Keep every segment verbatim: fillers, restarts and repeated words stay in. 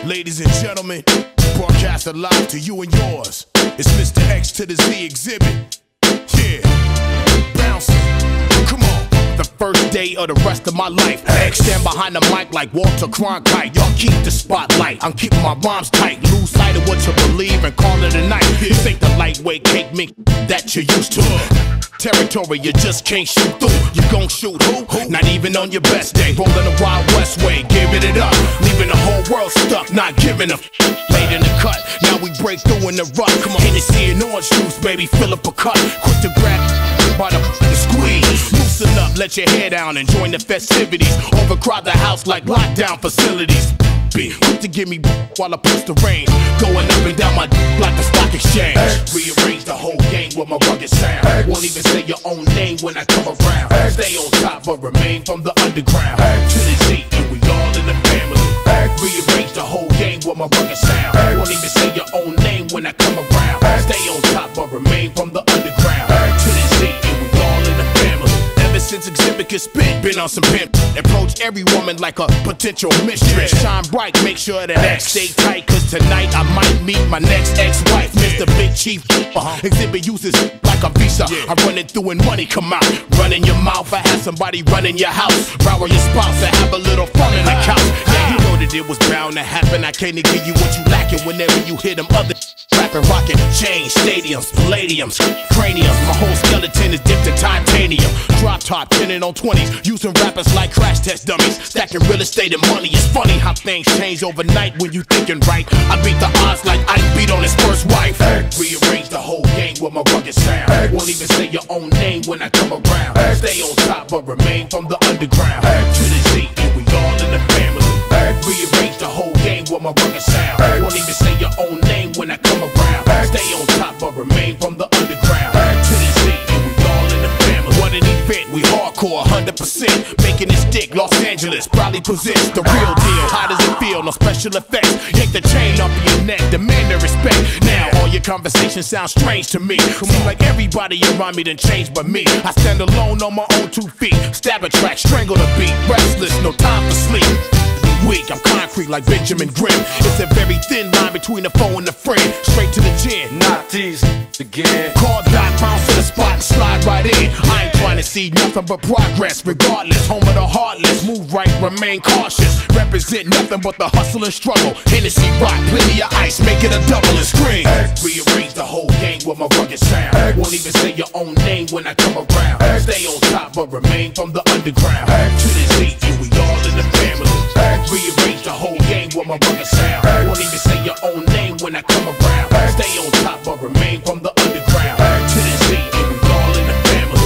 Ladies and gentlemen, broadcast live to you and yours. It's Mister X to the Z exhibit. Yeah, bouncing. Come on. The first day of the rest of my life. X stand behind the mic like Walter Cronkite. Y'all keep the spotlight. I'm keeping my rhymes tight. Lose sight of what you believe and call it a night. This ain't the lightweight cake mix that you used to. Territory you just can't shoot through. You gon' shoot who? Not even on your best day. Rolling the Wild West way, giving it up. Leaving the whole world stuck, not giving a f. Late in the cut, now we break through in the rut. Come on, Hennessy and orange juice, baby, fill up a cup. Quick to grab by the f***ing squeeze. Loosen up, let your hair down and join the festivities. Overcrowd the house like lockdown facilities. Be quick to give me while I push the rain. Going up and down my like the stock exchange. X. Rearrange the whole game with my rugged sound. X. Won't even say your own name when I come around. X. Stay on top but remain from the underground. X. To the Z and we all in the family. X. Rearrange the whole game with my rugged sound. X. Won't even say your own name when I come around. X. Stay on top but remain from the underground. X. To the Z and we all in the family. Since exhibit can spit, been on some pimp. Approach every woman like a potential mistress. Shine bright, make sure that X stay tight. Cause tonight I might meet my next ex-wife, Mister Big Chief. Uh-huh. Exhibit uses like a visa. I run it through and money come out. Run in your mouth, I have somebody run in your house. Rower your spouse, I have a little fun in the couch. Yeah, you know that it was bound to happen. I can't give you what you lacking whenever you hear them other rapping, rocking. Change stadiums, palladiums, craniums. My whole skeleton is dipped in titanium. Drop top, pinning on twenties, using rappers like crash test dummies. Stacking real estate and money. It's funny how things change overnight when you thinking right. I beat the odds like Ike beat on his first wife. X. Rearrange the whole game with my rugged sound. X. Won't even say your own name when I come around. X. Stay on top but remain from the underground. X. To the Z and we all in the family. X. Rearrange the whole game with my rugged sound. X. Won't even say your own name when I come around. X. Stay on top but remain from the underground. X. To the Z and we all in the family. What an event, we hardcore, one hundred percent. Making it stick, Los Angeles proudly possess the real deal. How does it feel? No special effects. Yank the chain off of your neck, demand the respect. Now all your conversations sound strange to me. Seems like everybody around me done changed but me. I stand alone on my own two feet. Stab a track, strangle the beat. Restless, no time for sleep. Weak, I'm concrete like Benjamin Grimm. It's a very thin line between the foe and the friend. Straight to the chin. Not these again. Call dot, bounce to the spot and slide right in. I ain't trying to see nothing but progress. Regardless, home of the heartless. Move right, remain cautious. Represent nothing but the hustle and struggle. Hennessy rock, plenty of ice, make it a double and scream. X. Rearrange the whole game with my rugged sound. X. Won't even say your own name when I come around. X. Stay on top but remain from the underground. X. To the Z and we all in the family. X. Rearrange the whole game with my rugged sound. X. Won't even say your own name when I come around. X. Stay on top but remain from the underground. X. To the Z and we all in the family.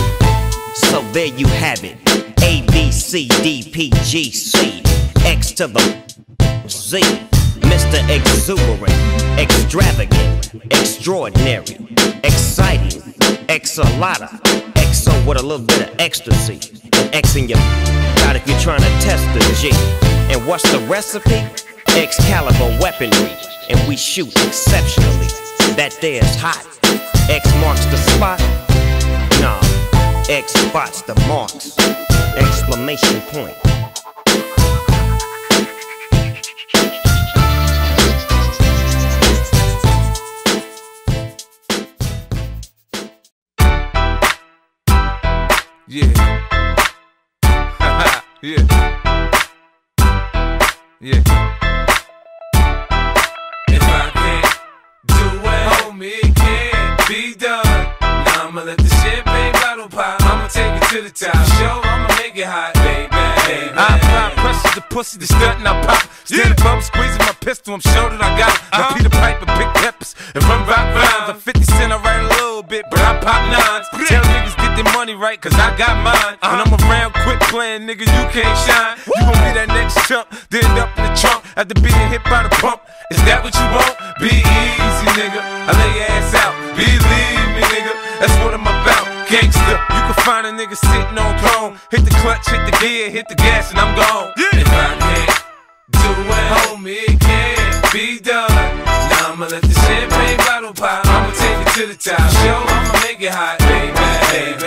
So there you have it. A, B, C, D, P, G, C. X to the Z. Mister Exuberant, extravagant, extraordinary, exciting, X-a-lotta, X-o with a little bit of ecstasy. And X in your out if you're trying to test the G. And what's the recipe? Excalibur weaponry. And we shoot exceptionally. That there's hot. X marks the spot. Nah, X spots the marks. Exclamation point. Yeah. Yeah. Yeah. If I can't do it, homie, it can't be done. Now I'ma let the champagne bottle pop. I'ma take it to the top. Show I'ma make it hot, baby. baby. I apply pressure to pussy, the stunt and I pop. Stand above, squeezing my pistol, I'm sure that I got it. Now Peter Piper, big peppers, and run rock rhymes. I'm fifty cent, I write a little bit, but I pop nines. Tell niggas get their money right, cause I got mine. When I'm around, quit playing, nigga, you can't shine. You gon' be that next chump, then end up in the trunk after being hit by the pump. Is that what you want? Be easy, nigga. I lay your ass out. Believe me, nigga. That's what I'm about. Gangsta. You can find a nigga sitting on throne. Hit the clutch, hit the gear, hit the gas, and I'm gone. Yeah. If I can't do it, homie, it can't be done. Now I'ma let the champagne bottle pop. I'ma take it to the top. Show I'ma make it hot, baby, baby.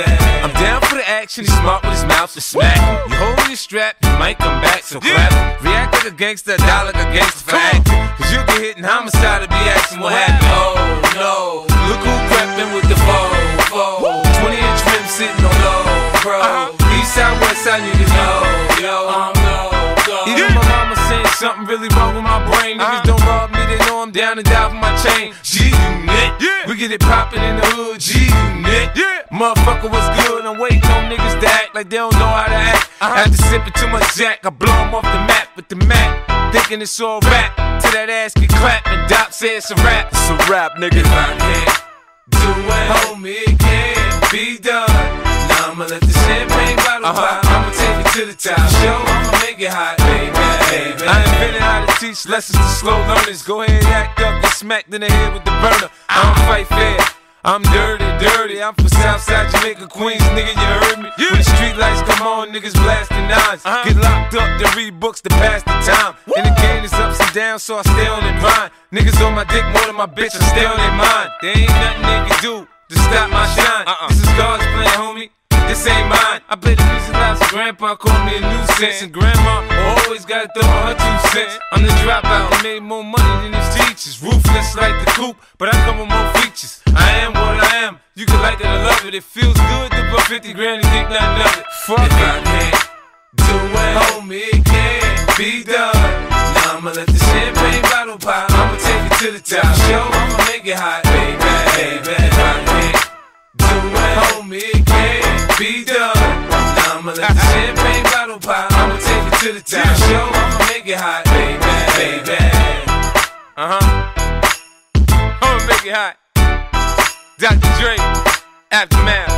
I'm down for the action, he's smart with his mouth to smack. You hold your strap, you might come back, so clap. React like a gangster, die like a gangster for acting. Cause you'll get hit in homicide to be asking what happened. Oh no, look who crept in with the foe, foe. twenty inch rim sitting on low, bro. East side, west side, niggas know, yo, I'm low, go. Even my mama saying something really wrong with my brain. Niggas don't rob me, they know I'm down and die for my chain. G-Unit, we get it poppin' in the hood, G-Unit. Motherfucker, what's good? I'm waiting on niggas to act like they don't know how to act. After sipping too much Jack, I blow them off the map with the Mac. Thinking it's all rap, till that ass get clapped and Doc says it's a rap. It's a rap, nigga. If I can't do it, homie, it can't be done. Now I'ma let the champagne bottle pop. I'ma take it to the top. Show, I'ma make it hot, baby, baby. I invented how to teach lessons to slow learners. Go ahead, act up, get smacked in the head with the burner. I don't fight fair. I'm dirty, dirty. I'm from Southside Jamaica, Queens, nigga, you heard me? Yeah. When the street lights come on, niggas blasting nines. Uh-huh. Get locked up, then read books to pass the time. Woo. And the game is ups and downs, so I stay on their mind. Niggas on my dick more than my bitch, I stay on their mind. There ain't nothing they can do to stop my shine. Uh-uh. This is God's plan, homie. This ain't mine. I play the music loud, so grandpa called me a nuisance. And grandma always gotta throw her two cents. I'm the dropout, I made more money than his teachers. Ruthless like the coupe, but I come with more features. I am what I am, you can like it or love it. It feels good to put fifty grand and think nothing of it. Fuck if it. I can't do it, homie, it can't be done. Now I'ma let the champagne bottle pop. I'ma take it to the top. Show, I'ma make it hot, baby, baby. If I can't do it, homie, it can't be done. Now I'ma let the champagne bottle pop. I'ma take it to the top. Show, I'ma make it hot, baby, baby. Uh huh. I'ma make it hot. Doctor Dre, Aftermath.